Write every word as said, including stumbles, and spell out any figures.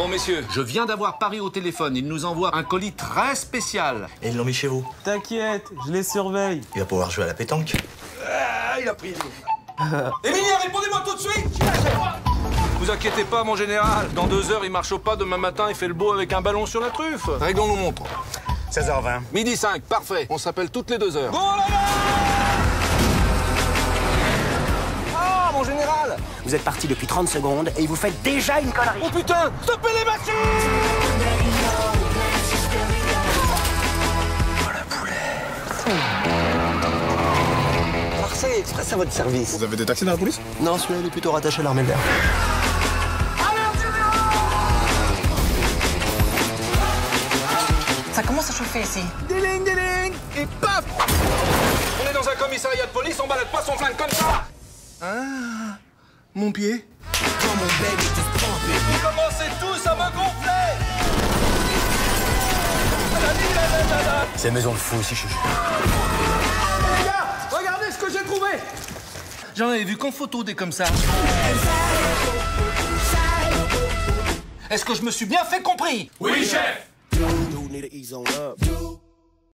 Bon, messieurs, je viens d'avoir Paris au téléphone. Il nous envoie un colis très spécial. Et ils l'ont mis chez vous. T'inquiète, je les surveille. Il va pouvoir jouer à la pétanque. Ah, il a pris. Emilia, répondez-moi tout de suite. Vous inquiétez pas, mon général. Dans deux heures, il marche au pas. Demain matin, il fait le beau avec un ballon sur la truffe. Réglons nos montres. seize heures vingt. Midi cinq, parfait. On s'appelle toutes les deux heures. Bon, là, là. Ah, mon général. Vous êtes parti depuis trente secondes et vous faites déjà une connerie. Oh putain, stoppez les machines. Oh la poulette. Marseille Express à votre service. Vous avez des taxis dans la police? Non, celui-là il est plutôt rattaché à l'armée de l'air. Ça commence à chauffer ici. Diling, diling. Et paf. On est dans un commissariat de police, on balade pas son flingue comme ça. Ah, mon pied. Vous commencez tous à me gonfler. C'est une maison de fous ici, chuchu. Les gars, regardez ce que j'ai trouvé. J'en avais vu qu'en photo des comme ça. Est-ce que je me suis bien fait compris? Oui, chef. Dude need to ease on up.